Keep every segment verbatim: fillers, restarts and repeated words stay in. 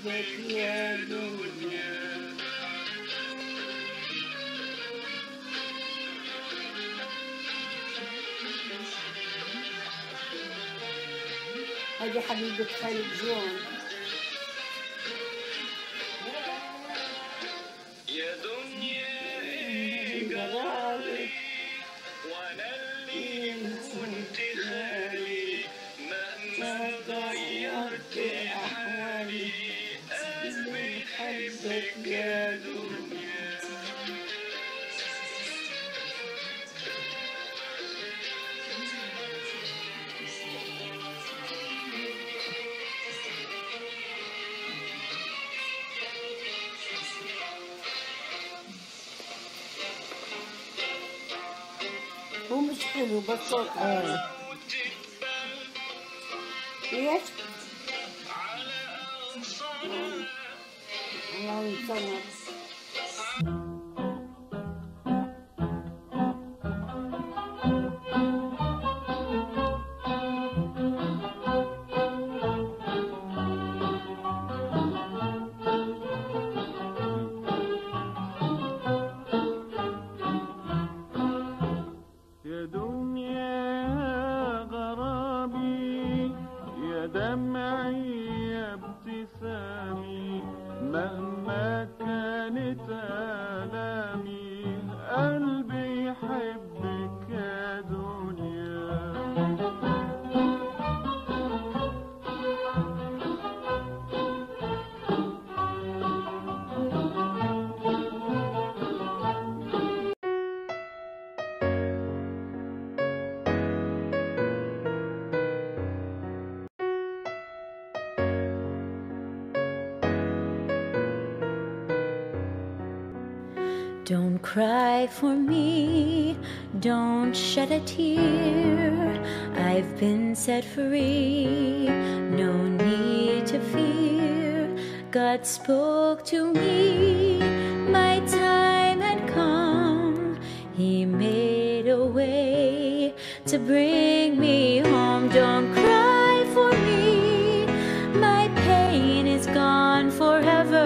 حبك يا دنيا. هذه حبيبة خالد جون. يا دنيا جرالي وانا اللي كنت غالي مهما غيرت احوالي قلبي يحبك يا دنيا. هو مش حلو بس صوت حلو. ايش؟ الله يسلمك. يا دنيا غرامي يا دمعي يا ابتسامي مهما كانت آلامي قلبي يحبك يا دنيا. Don't cry for me, don't shed a tear. I've been set free, no need to fear. God spoke to me, my time had come. He made a way to bring me home. Don't cry for me, my pain is gone forever.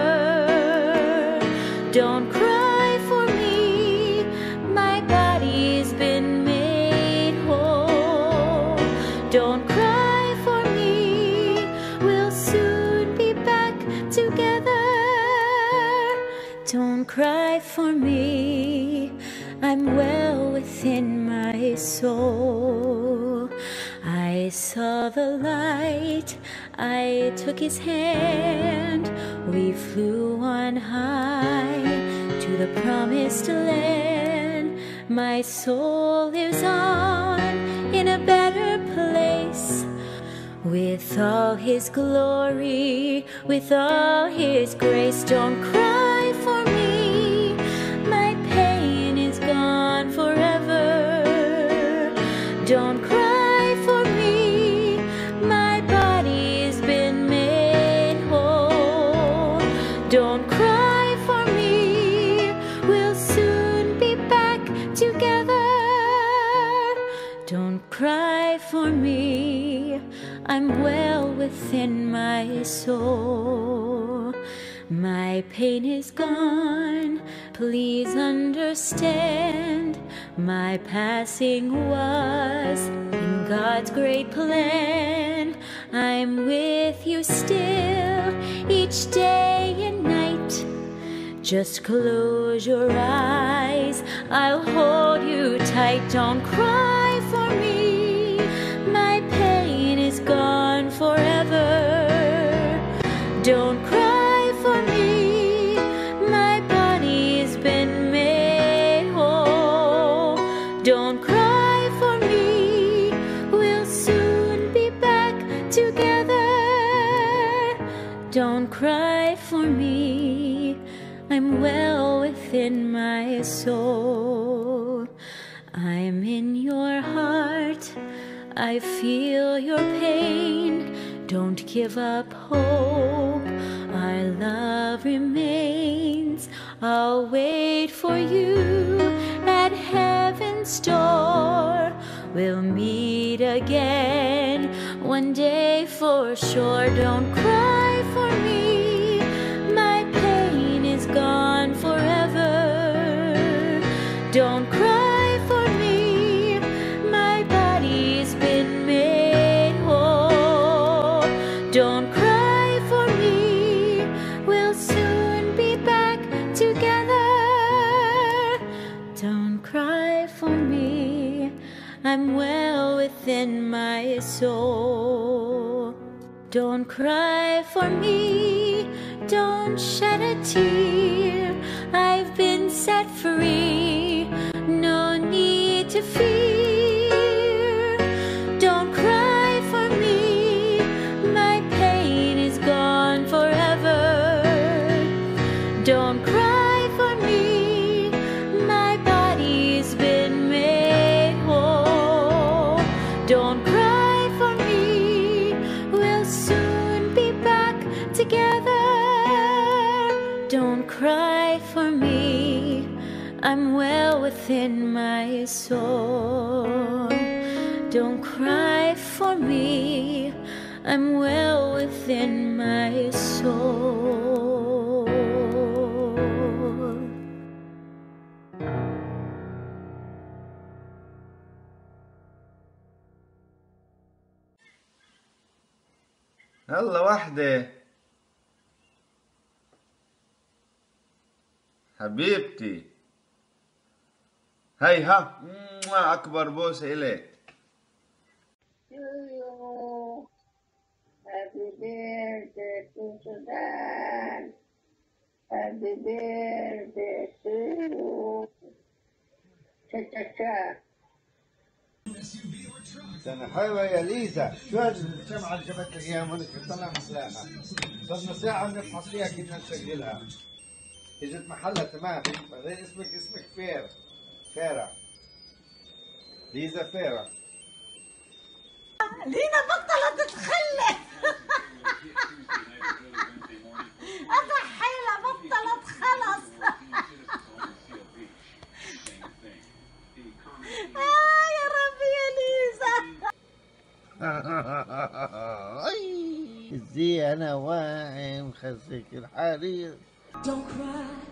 Don't cry. Don't cry for me, we'll soon be back together. Don't cry for me, I'm well within my soul. I saw the light, I took his hand. We flew on high to the promised land. My soul lives on in a better place, with all his glory, with all his grace. Don't cry for me, my pain is gone forever. Don't cry for me, my body's been made whole. Don't cry for me, we'll soon be back together. Don't cry for me, I'm well within my soul. My pain is gone, please understand. My passing was in God's great plan. I'm with you still, each day and night. Just close your eyes, I'll hold you tight. Don't cry for me, my pain is gone forever. Don't cry for me, my body's been made whole. Don't cry for me, we'll soon be back together. Don't cry for me, I'm well within my soul. I'm in your heart, I feel your pain. Don't give up hope, our love remains. I'll wait for you at heaven's door. We'll meet again one day for sure. Don't cry for me, Don't cry for me, we'll soon be back together. Don't cry for me, I'm well within my soul. Don't cry for me, don't shed a tear. I've been set free, no need to fear. Don't cry for me, my pain is gone forever. Don't cry for me, my body's been made whole. Don't cry for me, we'll soon be back together. Don't cry for me, I'm well within my soul. Don't cry for me, I'm well within my soul. يلا واحدة حبيبتي. هي ها أكبر بوسة إليك. Happy birthday to Sudan. Happy birthday to you. Cha cha cha. سنة حلوة يا ليزا. شو هذه الشمعة اللي جبت لك اياها هونك بتطلع محلاها؟ صرنا ساعة بنفحص فيها كنا نسجلها. اجت محلها تمام، بعدين اسمك اسمك فير. فيرا. ليزا فيرا. لينا بطلت تتخلف. أضحيلها بطلت خلص. آه يا ربي يا ليزا. زي أنا واعي مخزك الحرير. Don't cry.